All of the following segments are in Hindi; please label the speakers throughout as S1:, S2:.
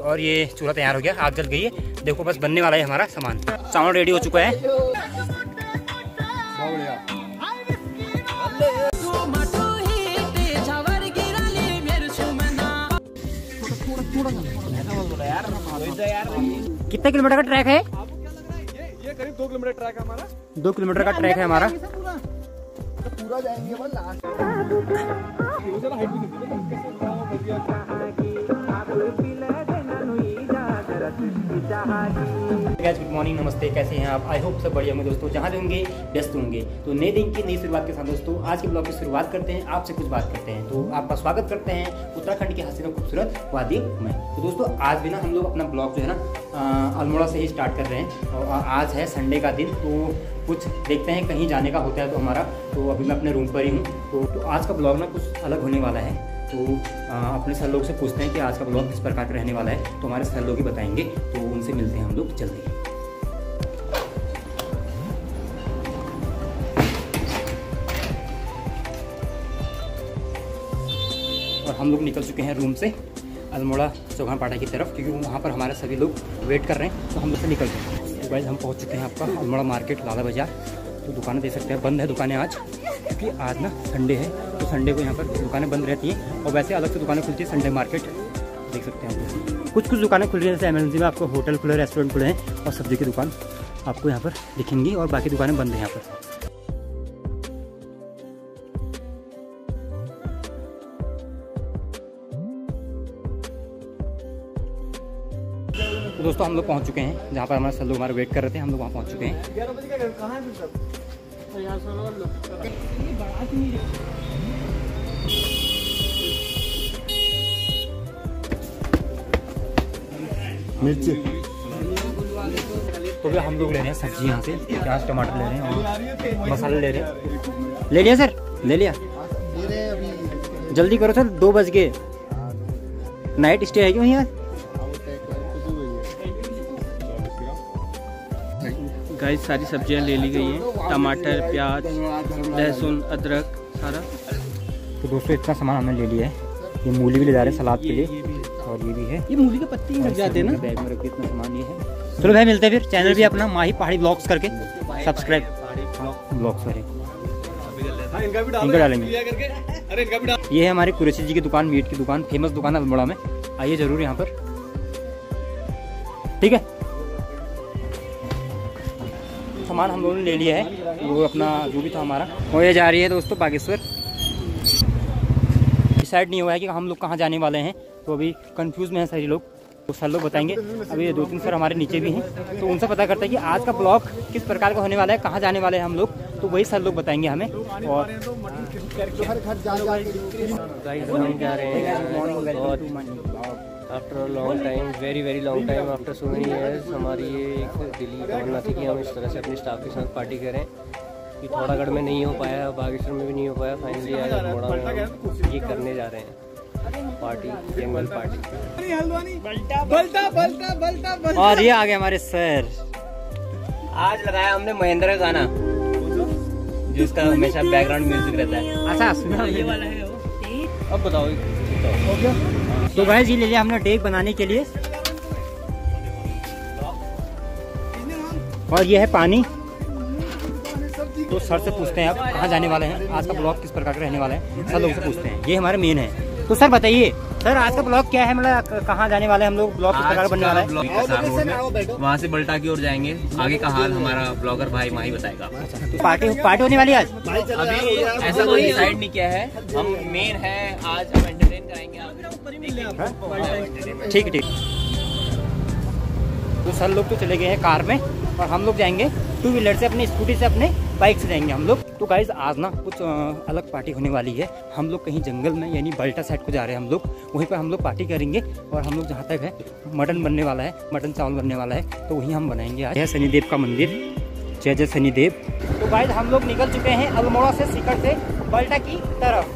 S1: और ये चूल्हा तैयार हो गया, आग जल गई है। देखो बस बनने वाला है हमारा सामान। चावल रेडी हो चुका है। कितने किलोमीटर का ट्रैक है?
S2: ये करीब 2 किलोमीटर ट्रैक है हमारा।
S1: 2 किलोमीटर का ट्रैक है हमारा।
S2: पूरा जाएंगे बस लास्ट।
S1: गुड मॉर्निंग, नमस्ते, कैसे हैं आप? आई होप सब बढ़िया होंगे दोस्तों, जहाँ भी होंगे व्यस्त होंगे। तो नए दिन की नई शुरुआत के साथ दोस्तों आज के ब्लॉग की शुरुआत करते हैं, आपसे कुछ बात करते हैं। तो आपका स्वागत करते हैं उत्तराखंड के हसीन और खूबसूरत वादी में। तो दोस्तों आज भी ना हम लोग अपना ब्लॉग जो है ना अल्मोड़ा से ही स्टार्ट कर रहे हैं। और आज है संडे का दिन, तो कुछ देखते हैं कहीं जाने का होता है तो हमारा। तो अभी मैं अपने रूम पर ही हूँ। तो आज का ब्लॉग ना कुछ अलग होने वाला है। तो अपने सर लोग से पूछते हैं कि आज का ब्लॉग किस प्रकार का रहने वाला है। तो हमारे सर लोग ही बताएंगे, तो उनसे मिलते हैं हम लोग जल्दी। और हम लोग निकल चुके हैं रूम से अल्मोड़ा चौहान पाटा की तरफ, क्योंकि वहाँ पर हमारे सभी लोग वेट कर रहे हैं। तो हम लोग से निकल चुके हैं। तो गाइस हम पहुँच चुके हैं आपका अल्मोड़ा मार्केट, लाला बाजार। तो दुकानें देख सकते हैं बंद है दुकानें आज, क्योंकि आज ना संडे है। तो संडे को यहाँ पर दुकानें बंद रहती हैं और वैसे अलग से दुकानें खुलती है संडे मार्केट। देख सकते हैं आप कुछ दुकानें खुल रही हैं, जैसे एमरजेंसी में आपको होटल खुले, रेस्टोरेंट खुले हैं और सब्जी की दुकान आपको यहाँ पर दिखेंगी और बाकी दुकानें बंद हैं यहाँ पर। तो दोस्तों हम लोग पहुँच चुके हैं जहाँ पर हमारे सर लोग हमारे वेट कर रहे थे। हम लोग वहाँ पहुँच चुके हैं।
S2: 11 बजे का कहाँ है सब?
S1: मिर्ची तो भी हम लोग ले रहे हैं सब्जी यहाँ से, प्याज टमाटर ले रहे हैं और मसाले ले रहे हैं। ले लिया सर? ले लिया। जल्दी करो सर, 2 बज गए। नाइट स्टे है क्यों यहाँ?
S3: गाइस सारी सब्जियां ले ली गई हैं, टमाटर, प्याज, लहसुन, अदरक सारा।
S1: तो दोस्तों इतना सामान हमने ले लिया है। ये मूली भी ले जा रहे हैं सलाद के लिए, और ये भी है।
S3: ये मूली के पत्ते ही लग जाते हैं ना
S1: बैग में रख के। इतना सामान ये है। चलो भाई मिलते हैं फिर। चैनल भी अपना माही पहाड़ी ब्लॉग्स करके सब्सक्राइब ब्लॉग्स करें, इनका डालेंगे। ये है हमारी कुरैशी जी की दुकान, मीट की दुकान, फेमस दुकान है अल्मोड़ा में। आइए जरूर यहाँ पर, ठीक है। सामान हम लोगों ने ले लिया है, वो अपना जो भी था हमारा। और ये जा रही है दोस्तों बागेश्वर। डिसाइड नहीं हुआ है कि हम लोग कहाँ जाने वाले हैं, तो अभी कंफ्यूज में हैं सभी लोग। तो सर लोग बताएंगे। अभी ये 2-3 सर हमारे नीचे भी हैं, तो उनसे पता करते हैं कि आज का ब्लॉग किस प्रकार का होने वाला है, कहाँ जाने वाले हैं हम लोग। तो वही सर लोग बताएंगे हमें। और
S3: हम जा रहे हैं after long time, very long time, after so many years. हमारी ये एक दिली तमन्ना थी कि हम इस तरह से अपने स्टाफ के साथ पार्टी करें। कि थोड़ागढ़ में नहीं हो पाया, बागेश्वर में भी नहीं हो पाया, फाइनली आज अल्मोड़ा में ये करने जा रहे हैं पार्टी, जंगल पार्टी।
S1: और ये आ गए हमारे सर।
S3: आज लगाया हमने महेंद्र का गाना, जिसका हमेशा बैकग्राउंड म्यूजिक रहता है।
S1: अच्छा सुना
S3: ये वाला है वो। अब बताओ हो गया।
S1: तो गाइस ये ले लिया हमने डेक बनाने के लिए, और ये है पानी। तो सर से पूछते हैं आप कहाँ जाने वाले हैं, आज का ब्लॉग किस प्रकार का रहने वाला है, सर लोगों से पूछते हैं। ये हमारे मेन है। तो सर बताइए सर, आज का ब्लॉग क्या है, मतलब कहाँ जाने वाले हैं हम लोग, ब्लॉग किस प्रकार बनने वाला है?
S4: वहाँ से बल्टा की ओर जाएंगे। आगे का हाल हमारा ब्लॉगर भाई माही बताएगा।
S1: तो पार्टी होने वाली है आज?
S4: अभी ऐसा कोई डिसाइड नहीं किया है, हम मेन है आज, हम एंटरटेन कराएंगे।
S1: ठीक ठीक। तो सर लोग तो चले गए हैं कार में, और हम लोग जाएंगे 2 व्हीलर से, अपनी स्कूटी से, अपने बाइक से जाएंगे हम लोग। तो गाइज आज ना कुछ अलग पार्टी होने वाली है। हम लोग कहीं जंगल में यानी बल्टा साइड को जा रहे हैं हम लोग, वहीं पर हम लोग पार्टी करेंगे। और हम लोग जहाँ तक है मटन बनने वाला है, मटन चावल बनने वाला है, तो वहीं हम बनाएंगे आज। यह शनिदेव का मंदिर, जय जय शनिदेव। तो गाइज हम लोग निकल चुके हैं अल्मोड़ा से, सीकर से बल्टा की तरफ।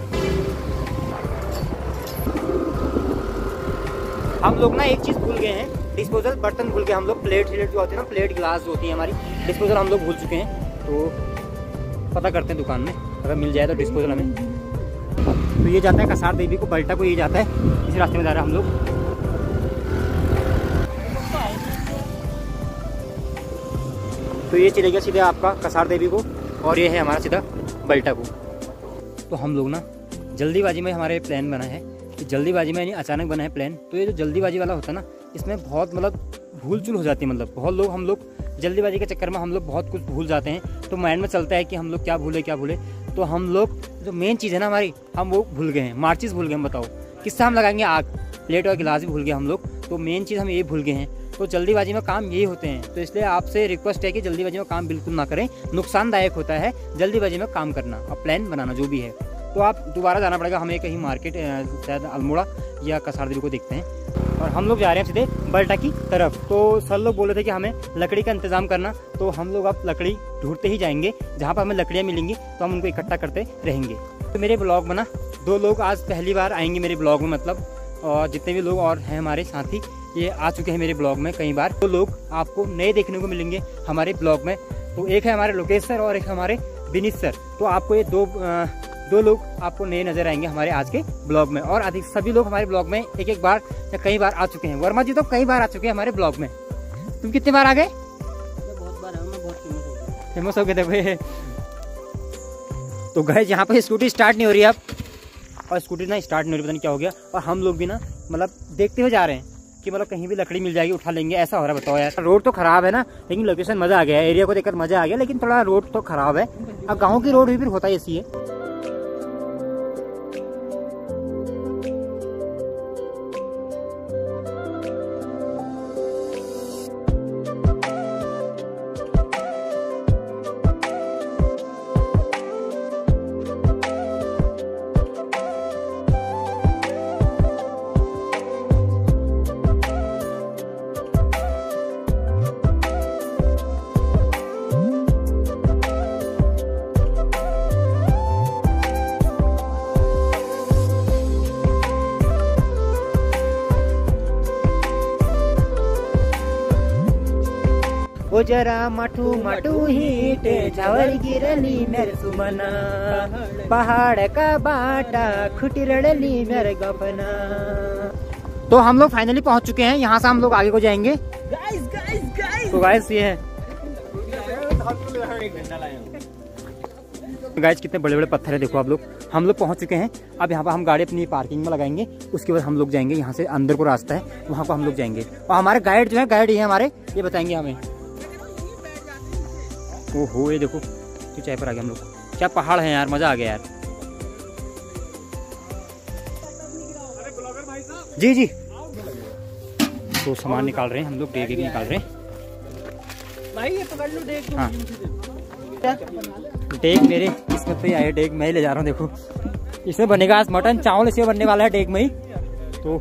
S1: हम लोग ना एक चीज़ भूल गए हैं, डिस्पोजल बर्तन भूल गए हम लोग। प्लेट जो होती है ना, प्लेट गिलास जो होती है हमारी, डिस्पोजल हम लोग भूल चुके हैं। तो पता करते हैं दुकान में, अगर मिल जाए तो डिस्पोजल हमें। तो ये जाता है कसार देवी को, बल्टा को ये जाता है, इसी रास्ते में जा रहे हैं हम लोग। तो ये चलेगा सीधे आपका कसार देवी को और ये है हमारा सीधा बल्टा को। तो हम लोग ना जल्दीबाजी में हमारे प्लान बना है कि जल्दीबाजी में यानी अचानक बना है प्लान। तो ये जो जल्दीबाजी वाला होता है ना, इसमें बहुत मतलब भूल चूल हो जाती है। मतलब बहुत लोग हम लोग जल्दीबाजी के चक्कर में हम लोग बहुत कुछ भूल जाते हैं। तो माइंड में चलता है कि हम लोग क्या भूले। तो हम लोग जो मेन चीज़ है ना हमारी, हम वो भूल गए हैं, मार्चिस भूल गए। हम बताओ किससे हम लगाएंगे आग, प्लेट और गिलास भी भूल गए हम लोग। तो मेन चीज़ हम ये भूल गए हैं। तो जल्दीबाजी में काम यही होते हैं। तो इसलिए आपसे रिक्वेस्ट है कि जल्दीबाजी में काम बिल्कुल ना करें, नुकसानदायक होता है जल्दीबाजी में काम करना और प्लान बनाना जो भी है। तो आप दोबारा जाना पड़ेगा हमें कहीं मार्केट, शायद अल्मोड़ा या कसार देवी को देखते हैं। और हम लोग जा रहे हैं सीधे बल्टा की तरफ। तो सर लोग बोले थे कि हमें लकड़ी का इंतज़ाम करना, तो हम लोग अब लकड़ी ढूंढते ही जाएंगे। जहाँ पर हमें लकड़ियाँ मिलेंगी तो हम उनको इकट्ठा करते रहेंगे। तो मेरे ब्लॉग में ना 2 लोग आज पहली बार आएंगे मेरे ब्लॉग में, मतलब और जितने भी लोग और हैं हमारे साथी ये आ चुके हैं मेरे ब्लॉग में कई बार। 2 लोग आपको नए देखने को मिलेंगे हमारे ब्लॉग में। तो एक है हमारे लोकेश सर और एक हमारे विनीत सर। तो आपको ये दो लोग आपको नए नजर आएंगे हमारे आज के ब्लॉग में। और अधिक सभी लोग हमारे ब्लॉग में एक बार या कई बार आ चुके हैं। वर्मा जी तो कई बार आ चुके हैं हमारे ब्लॉग में। तुम कितनी बार आ गए?
S3: बहुत बार मैं बहुत
S1: फेमस हो गए थे। तो गए यहाँ पे स्कूटी स्टार्ट नहीं हो रही है अब, और स्कूटी ना स्टार्ट नहीं हो रही, पता नहीं क्या हो गया। और हम लोग भी ना मतलब देखते हुए जा रहे हैं कि मतलब कहीं भी लकड़ी मिल जाएगी उठा लेंगे, ऐसा हो रहा है। बताओ यार, रोड तो खराब है ना, लेकिन लोकेशन मजा आ गया है, एरिया को देखकर मजा आ गया। लेकिन थोड़ा रोड तो खराब है। अब गाँव की रोड भी फिर होता है ऐसी है। ओ जरा माठू माठू हीट झावर गिरली मेरे सुमना, पहाड़ का बाटा खुटी रड़ली मेरे गपना। तो हम लोग फाइनली पहुंच चुके हैं। यहाँ से हम लोग आगे को जाएंगे। तो गाइस ये है गाइस, कितने बड़े बड़े पत्थर है देखो आप लोग। हम लोग पहुंच चुके हैं। अब यहाँ पर हम गाड़ी अपनी पार्किंग में लगाएंगे। उसके बाद हम लोग जाएंगे, यहाँ से अंदर को रास्ता है वहाँ को हम लोग जाएंगे। और हमारे गाइड जो है, गाइड ये हमारे, ये बताएंगे हमें। ओहो ये देखो ऊंचाई पर आ गए हम लोग। क्या पहाड़ है यार, मजा आ गया यार। जी जी। तो सामान निकाल रहे हैं हम लोग, डेग निकाल रहे हैं
S3: भाई। ये पकड़ लो डेग।
S1: हाँ डेग मेरे किस्मत पे आए, डेग मैं ही ले जा रहा हूँ। देखो इसमें बनेगा आज मटन चावल, इसमें बनने वाला है डेग में ही। तो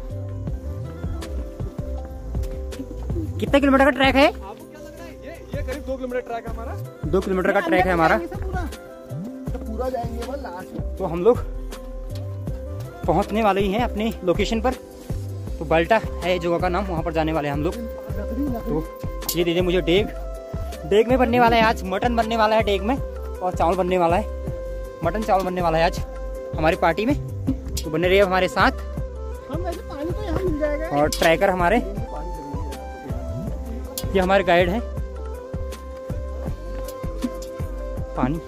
S1: कितने किलोमीटर का ट्रैक है?
S2: ये करीब 2 किलोमीटर ट्रैक है हमारा।
S1: 2 किलोमीटर का ट्रैक है हमारा।
S2: पूरा जाएंगे बस लास्ट। तो
S1: हम लोग पहुंचने वाले ही हैं अपनी लोकेशन पर। तो बल्टा है जगह का नाम, वहां पर जाने वाले हैं हम लोग। तो ये दीजिए मुझे डेग। डेग में बनने वाला है आज मटन, बनने वाला है डेग में, और चावल बनने वाला है, मटन चावल बनने वाला है आज हमारी पार्टी में। तो बने रहिए हमारे साथ।
S2: पानी तो यहाँ मिल जाएगा।
S1: और ट्रैकर हमारे, ये हमारे गाइड हैं। पानी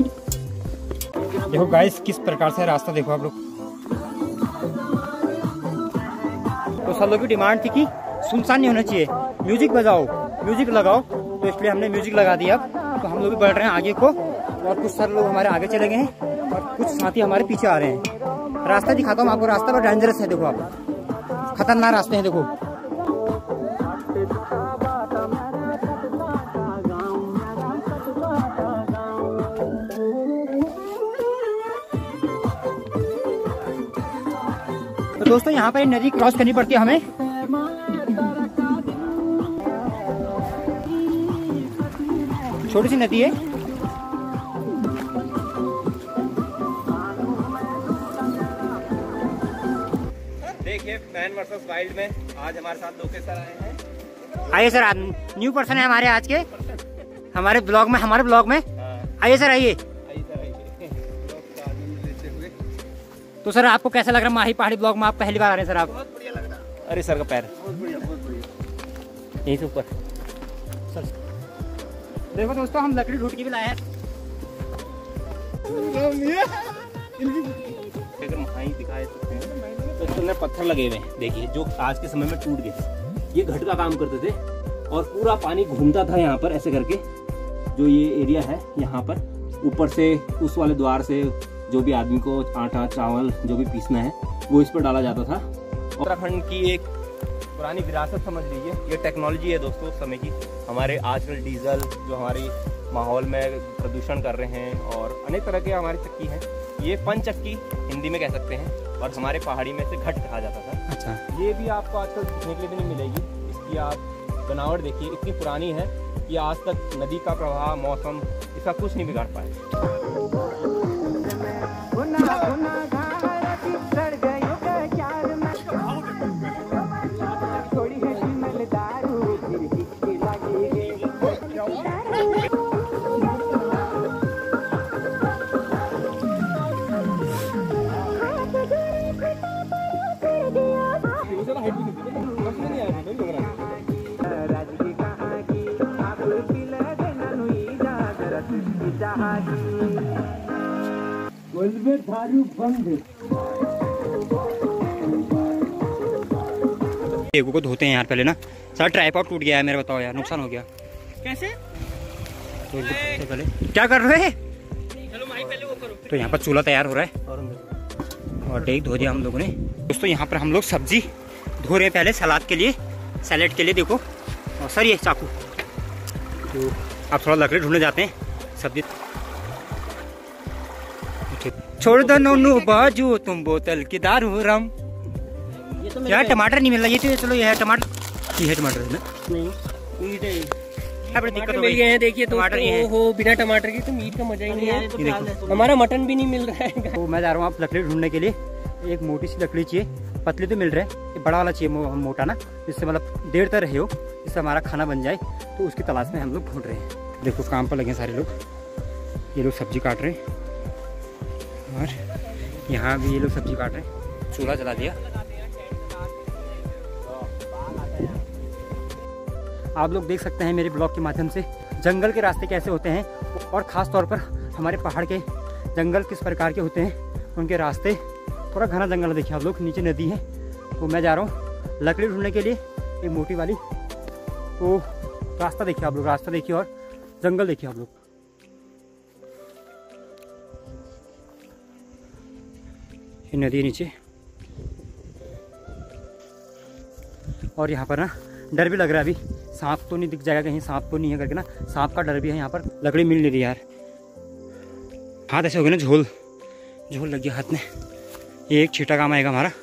S1: देखो गाइस किस प्रकार से रास्ता देखो आप लोग। तो सब लोग की डिमांड थी कि सुनसान नहीं होना चाहिए, म्यूजिक बजाओ, म्यूजिक लगाओ। तो इसलिए हमने म्यूजिक लगा दिया। अब तो हम लोग भी बढ़ रहे हैं आगे को, और कुछ सर लोग हमारे आगे चले गए हैं और कुछ साथी हमारे पीछे आ रहे हैं। रास्ता दिखाता हूँ आपको, रास्ता बहुत डेंजरस है। देखो आप, खतरनाक रास्ते हैं देखो। तो दोस्तों यहाँ पर नदी क्रॉस करनी पड़ती है हमें। छोटी सी नदी है।
S4: देखिए मैन वर्सेस वाइल्ड में आज हमारे साथ लोकेश सर आए हैं।
S1: आइए सर, न्यू पर्सन है हमारे आज के हमारे ब्लॉग में, हमारे ब्लॉग में। आइए सर आइए। तो सर आपको कैसा लग रहा है माही पहाड़ी ब्लॉग में? आप पहली बार आ रहे हैं सर? आप
S4: बहुत बढ़िया लग रहा है। अरे सर का पैर
S2: बहुत बढ़िया।
S1: यही से ऊपर सर। देखो दोस्तों हम लकड़ी ढूंढ के भी लाए हैं। दिखाए सकते हैं तो इसके पत्थर लगे हुए हैं, देखिए, जो आज के समय में टूट गए। ये घट का काम करते थे और पूरा पानी घूमता था यहाँ पर ऐसे करके। जो ये एरिया है यहाँ पर ऊपर से उस वाले द्वार से जो भी आदमी को आटा चावल जो भी पीसना है वो इस पर डाला जाता था।
S4: उत्तराखंड की एक पुरानी विरासत समझ लीजिए। ये टेक्नोलॉजी है दोस्तों उस समय की। हमारे आजकल डीजल जो हमारी माहौल में प्रदूषण कर रहे हैं और अनेक तरह के हमारी चक्की हैं, ये पंचक्की हिंदी में कह सकते हैं और हमारे पहाड़ी में से घट कहा जाता था।
S1: अच्छा,
S4: ये भी आपको आजकल दिखने के लिए भी नहीं मिलेगी। इसकी आप बनावट देखिए, इतनी पुरानी है कि आज तक नदी का प्रवाह, मौसम, इसका कुछ नहीं बिगाड़ पाए।
S1: एगो को धोते हैं यार पहले ना। सारा ट्राइपॉड टूट गया है मेरा, बताओ यार, नुकसान हो गया।
S3: कैसे?
S1: तो पहले क्या कर रहे हैं?
S3: चलो भाई पहले वो करो।
S1: तो यहाँ पर चूल्हा तैयार हो रहा है और डेग धो दिया हम लोगों ने। दोस्तों यहाँ पर हम लोग सब्जी धो रहे हैं पहले सलाद के लिए, सैलेड के लिए। देखो और सर ये चाकू, तो आप थोड़ा लकड़ी ढूंढने जाते हैं सब्जी। छोड़ दो नोनू बाजू तुम बोतल की दारू रम। यार टमाटर नहीं मिल रहा। ये तो चलो ये है टमाटर, ये है टमाटर ना, बड़ी दिक्कत हो गई है।
S3: देखिए टमाटर हो बिना टमाटर के तो मीट का मजा ही नहीं है। हमारा मटन भी नहीं मिल रहा है।
S1: तो मैं जा रहा हूँ आप लकड़ी ढूंढने के लिए। एक मोटी सी लकड़ी चाहिए, पतली तो मिल रहा है, बड़ा वाला चाहिए मोटा ना, जिससे मतलब देर तक रहे हो, जिससे हमारा खाना बन जाए। तो उसकी तलाश में हम लोग ढूंढ रहे हैं। देखो काम पर लगे सारे लोग। ये लोग सब्जी काट रहे हैं और यहाँ भी ये लोग सब्जी काट रहे हैं। चूल्हा जला दिया। आप लोग देख सकते हैं मेरे ब्लॉग के माध्यम से जंगल के रास्ते कैसे होते हैं और ख़ास तौर पर हमारे पहाड़ के जंगल किस प्रकार के होते हैं। उनके रास्ते थोड़ा घना जंगल है, देखिए आप लोग, नीचे नदी है। तो मैं जा रहा हूँ लकड़ी ढूंढने के लिए, एक मोटी वाली। तो रास्ता देखिए आप लोग, रास्ता देखिए और जंगल देखिए आप लोग। ये नदी है नीचे और यहाँ पर ना डर भी लग रहा है। अभी सांप तो नहीं दिख जाएगा कहीं, सांप तो नहीं है करके ना, सांप का डर भी है। यहाँ पर लकड़ी मिल नहीं रही यार। हाथ ऐसे हो गए ना, झोल झोल लग गया हाथ में। ये एक छीटा काम आएगा हमारा।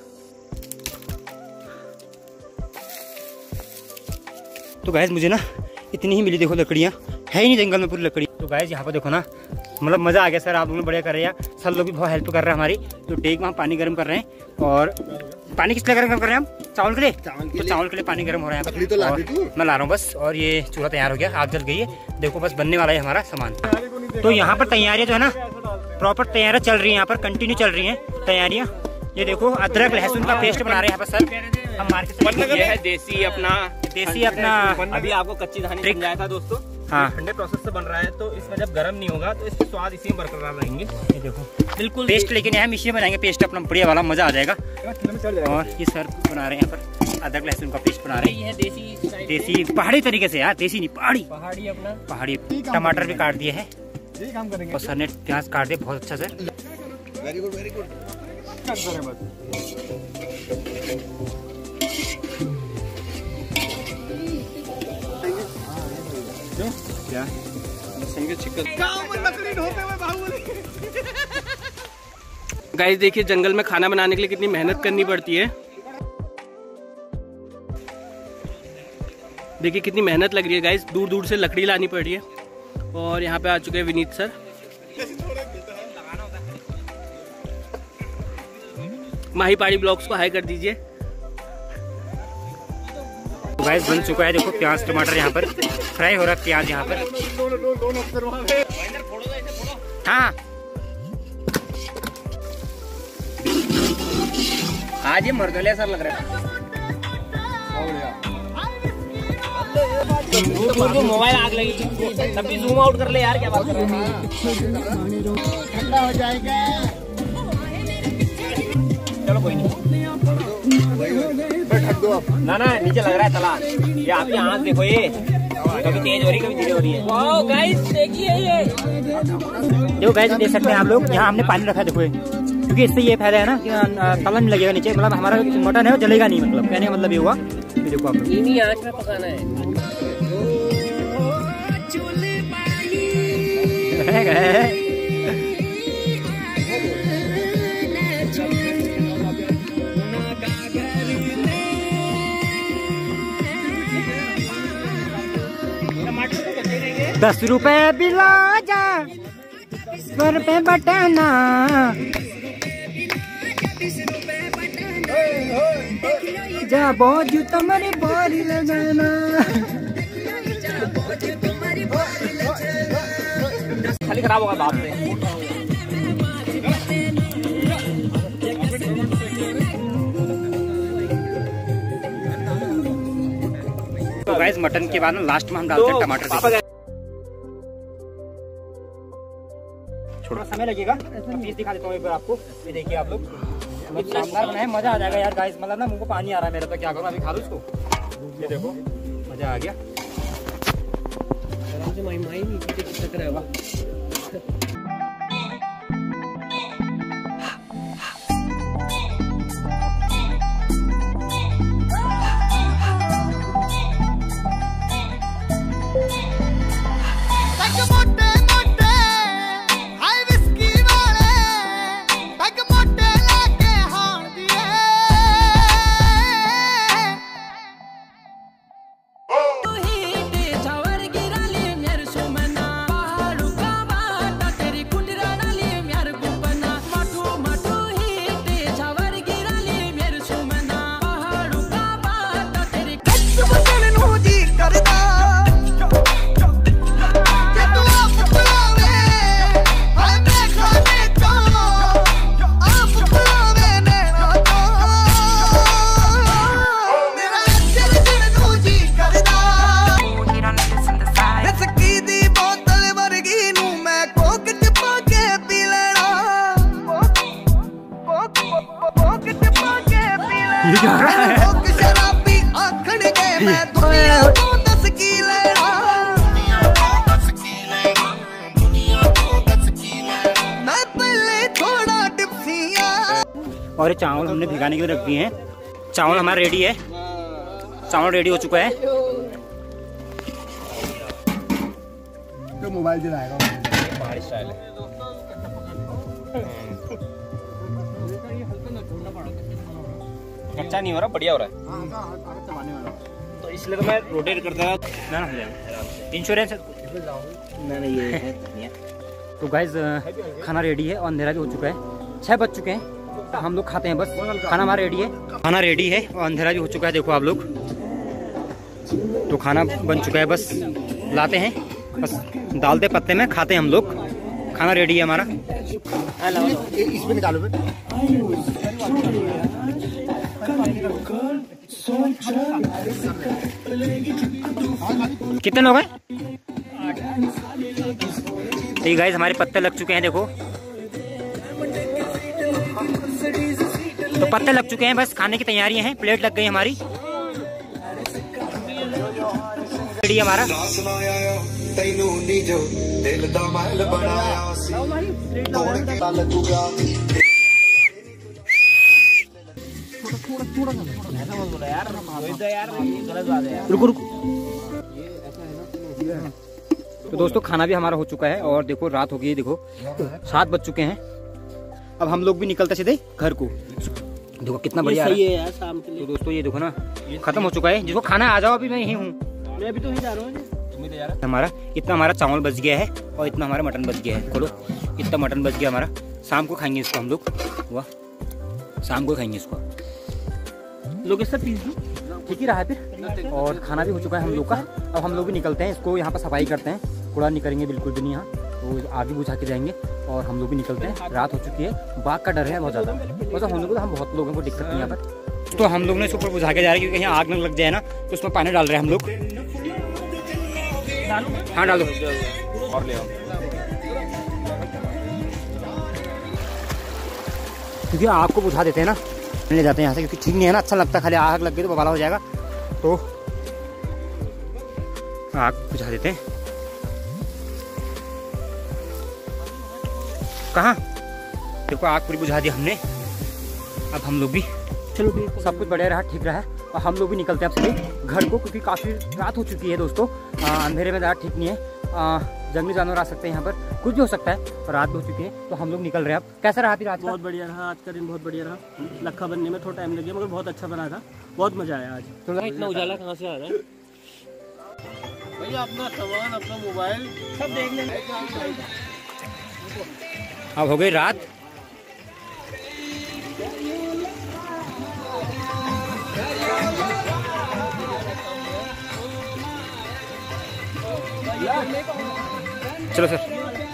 S1: तो गाइस मुझे ना इतनी ही मिली, देखो लकड़ियाँ है ही नहीं जंगल में पूरी लकड़ी। तो गाइस यहाँ पर देखो ना, मतलब मज़ा आ गया सर, आप लोगों ने बढ़िया कर रहे हैं। सर लोग भी बहुत हेल्प कर रहे हैं हमारी। तो डेग में हम पानी गर्म कर रहे हैं। और पानी किस लिए गर्म कर रहे हैं हम? चावल के लिए। तो चावल के लिए पानी गर्म हो रहा है। तो मैं ला रहा हूँ बस। और ये चूल्हा तैयार हो गया, आग जल गई है। देखो बस बनने वाला है हमारा सामान। तो यहाँ पर तैयारियाँ जो है ना, प्रॉपर तैयारियाँ चल रही है यहाँ पर, कंटिन्यू चल रही हैं तैयारियाँ। ये देखो अदरक लहसुन का पेस्ट बना रहे हैं यहाँ पर सर। हम मार्केट से
S4: ये है देसी अपना अभी आपको कच्ची धानी समझाया था दोस्तों।
S1: हाँ,
S4: ठंडे प्रोसेस से बन रहा है, तो इसमें जब गर्म नहीं होगा तो इसके स्वाद इसी में बरकरार रहेंगे।
S1: ये देखो बिल्कुल पेस्ट, लेकिन हम इसी बनाएंगे पेस्ट अपना बढ़िया वाला, मजा आ जाएगा। और ये सर बना रहे हैं यहाँ पर अदरक लहसुन का पेस्ट बना रहे हैं। देसी पहाड़ी तरीके से यार, देसी नहीं पहाड़ी अपना पहाड़ी। टमाटर भी काट दिए है और सर ने प्याज काट दिया बहुत अच्छा से।
S2: Very good very good.
S4: क्या
S3: गाइस देखिए जंगल में खाना बनाने के लिए कितनी मेहनत करनी पड़ती है। देखिए कितनी मेहनत लग रही है गाइस, दूर दूर से लकड़ी लानी पड़ रही है। और यहाँ पे आ चुके हैं विनीत सर। माही पहाड़ी ब्लॉग्स को हाई कर दीजिए।
S1: गाइस बन चुका है, देखो प्याज टमाटर यहाँ पर फ्राई हो रहा है। प्याज यहाँ पर हाँ, आज ये मर्दले सर लग रहा है।
S4: तो मोबाइल आग लगी तब भी जूम आउट कर ले यार, क्या बात कर रहे हैं।
S2: ठंडा हो जाएगा।
S4: चलो कोई नहीं, ना ना नीचे लग रहा है तला। ये आपकी आँख देखो, ये कभी तेज हो रही कभी धीरे हो रही है। वाओ गाइस देखिए ये,
S1: देखो गाइस देख सकते हैं आप लोग, यहाँ हमने पानी रखा है देखो, क्योंकि इससे ये फायदा है ना कि तला नहीं लगेगा नीचे, मतलब हमारा मटन है वो जलेगा नहीं, मतलब कहने का मतलब ये हुआ। देखो आप लोग
S3: धीमी आंच में पकाना है।
S1: 10 रुपए बिला जा, 100 रुपए बटाना। जा बहुत तुम्हारी बारी लगाना।
S4: खाली खराब होगा बाप से।
S1: तो गाइस मटन के बाद ना लास्ट में हम डालते हैं टमाटर। थोड़ा समय लगेगा, पीस दिखा देता हूँ एक बार आपको। ये देखिए आप लोग, शानदार बना है, मजा आ जाएगा यार गाइस। मतलब ना मुंह को पानी आ रहा है मेरा, तो क्या करूँ अभी खा लूँ इसको। ये देखो मजा आ गया। और ये चावल हमने भिगाने के लिए रख दिए हैं। चावल हमारा रेडी है, चावल रेडी हो चुका है।
S2: तो मोबाइल चलाएगा
S4: पहाड़ी स्टाइल है। अच्छा नहीं हो रहा, बढ़िया हो रहा है। तो इसलिए तो मैं रोटेट करता रहा।
S1: ना इंश्योरेंस
S4: नहीं ये है।
S1: तो गाइस खाना रेडी है और अंधेरा भी हो चुका है, 6 बज चुके हैं। हम लोग खाते हैं बस। खाना हमारा रेडी है, खाना रेडी है और अंधेरा भी हो चुका है। देखो आप लोग, तो खाना बन चुका है, बस लाते हैं, बस डालते पत्ते में खाते हैं हम लोग। खाना रेडी है हमारा।
S2: इसमें निकालो फिर।
S1: कितने लोग हैं? तो ये गाइस हमारे पत्ते लग चुके हैं, देखो तो पत्ते लग चुके हैं, बस खाने की तैयारियां हैं। प्लेट लग गई हमारी, रेडी हमारा। रुको रुको। तो दोस्तों खाना भी हमारा हो चुका है और देखो रात हो गई, देखो 7 बज चुके हैं। अब हम लोग भी निकलते सीधे घर को। देखो कितना बढ़िया है यार शाम के लिए। तो दोस्तों ये देखो ना, खत्म हो चुका है। जिसको खाना आ जाओ, अभी मैं यही हूँ, मैं अभी तो ही जा रहा हूँ। हमारा इतना हमारा चावल बच गया है और इतना हमारा मटन बच गया है। खोलो, इतना मटन बच गया हमारा। शाम को खाएंगे इसको हम लोग। वाह, शाम को खाएंगे इसको। लोग इसका पीस दो, ठीक ही रहा है फिर। और खाना भी हो चुका है हम लोग का। अब हम लोग भी निकलते हैं, इसको यहाँ पर सफाई करते हैं। कूड़ा नहीं करेंगे बिल्कुल भी नहीं यहाँ, तो आगे बुझा के जाएंगे और हम लोग भी निकलते हैं। रात हो चुकी है, बाघ का डर है बहुत ज़्यादा। वैसे हम लोग, हम बहुत लोगों को दिक्कत नहीं यहाँ पर। तो हम लोग ने इसके ऊपर बुझा के जा रहे हैं, क्योंकि यहाँ आग न लग जाए ना, तो उसमें पानी डाल रहे हैं हम लोग। हाँ डाल दो।
S4: और ले आओ,
S1: क्योंकि आग को बुझा देते हैं ना, ले जाते हैं यहाँ से, क्योंकि ठीक नहीं है ना, अच्छा लगता है, खाली आग लग गई तो बवाला हो जाएगा, तो आग बुझा देते हैं। कहाँ देखो आग पूरी बुझा दी हमने। अब हम लोग भी चलो भी सब कुछ बढ़िया रहा, ठीक रहा, और हम लोग भी निकलते हैं अब सभी घर को, क्योंकि काफ़ी रात हो चुकी है दोस्तों। अंधेरे में ज़्यादा ठीक नहीं है, जंगली जानवर आ सकते हैं यहाँ पर, कुछ भी हो सकता है, और रात भी हो चुकी है, तो हम लोग निकल रहे हैं अब। कैसा रहा फिर आज?
S5: बहुत बढ़िया रहा आज का दिन, बहुत बढ़िया रहा। लखा बनने में थोड़ा टाइम लग गया, मगर बहुत अच्छा बना था, बहुत मजा आया आज।
S3: तो इतना उजाला कहाँ से आ रहा है
S5: भैया? अपना सामान, अपना मोबाइल सब देख लेंगे।
S1: अब हो गई रात, चलो सर।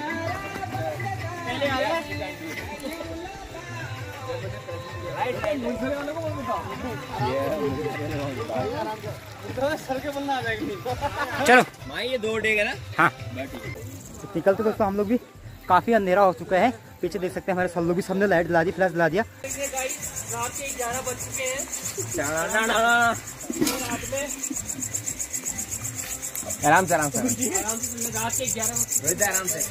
S1: चलो
S3: ये 2 डेग है ना।
S1: हाँ निकलते दोस्तों हम लोग भी, काफी अंधेरा हो चुका है, पीछे देख सकते हैं हमारे सल्लू भी, सबने लाइट दिला दी, फ्लैश दिला दिया।
S5: रात के 11 बज चुके हैं।
S3: आराम से आराम से
S5: रात के 11
S3: आराम से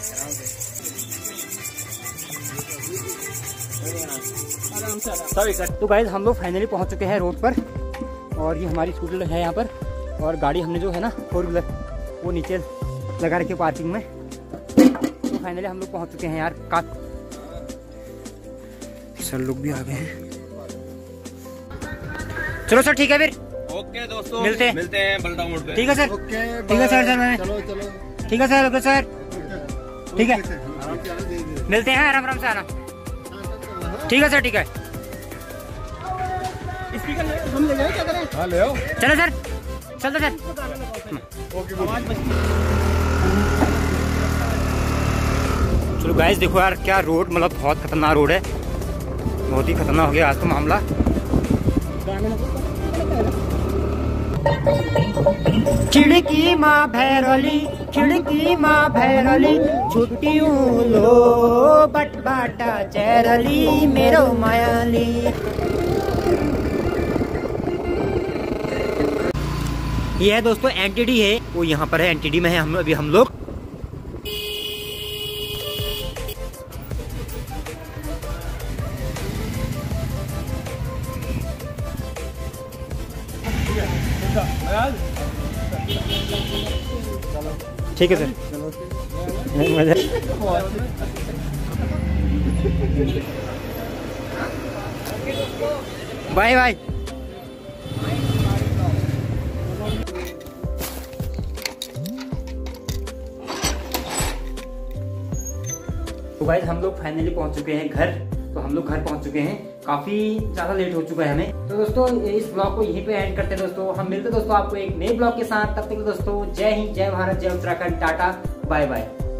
S1: तो गाइस हम लोग फाइनली पहुंच चुके हैं रोड पर, और ये हमारी स्कूटर है यहाँ पर, और गाड़ी हमने जो है ना 4 व्हीलर वो नीचे लगा रखी है पार्किंग में। तो फाइनली हम लोग पहुंच चुके हैं यार। सर लोग भी आ गए हैं। चलो सर ठीक है फिर,
S4: ओके दोस्तों,
S1: मिलते हैं
S4: बलराम मोड़ पे।
S1: ठीक है सर,
S2: ओके
S1: ठीक है सर,
S2: चलो
S1: ठीक है सर, ओके सर, ठीक है, मिलते हैं, आराम आराम से आना। ठीक है सर, ठीक है,
S5: हम ले जाए क्या करें?
S2: हाँ ले आओ।
S1: चलो सर, चलते सर। चलो गाइस देखो यार क्या रोड, मतलब बहुत खतरनाक रोड है, बहुत ही खतरनाक हो गया आज तो मामला। खिड़की माँ भैरली, खिड़की माँ भैरली, छुट्टियों लो बटबाटा चैरली मेरो मायाली। ये है दोस्तों एनटीडी है, वो यहाँ पर है, एनटीडी में है हम अभी हम लोग। ठीक है सर, बाय बाय। तो गाइस हम लोग फाइनली पहुंच चुके हैं घर, तो हम लोग घर पहुंच चुके हैं, काफी ज्यादा लेट हो चुका है हमें। तो दोस्तों इस ब्लॉग को यहीं पे एंड करते हैं दोस्तों, हम मिलते हैं दोस्तों आपको एक नए ब्लॉग के साथ, तब तक दोस्तों जय हिंद, जय भारत, जय उत्तराखंड, टाटा बाय बाय।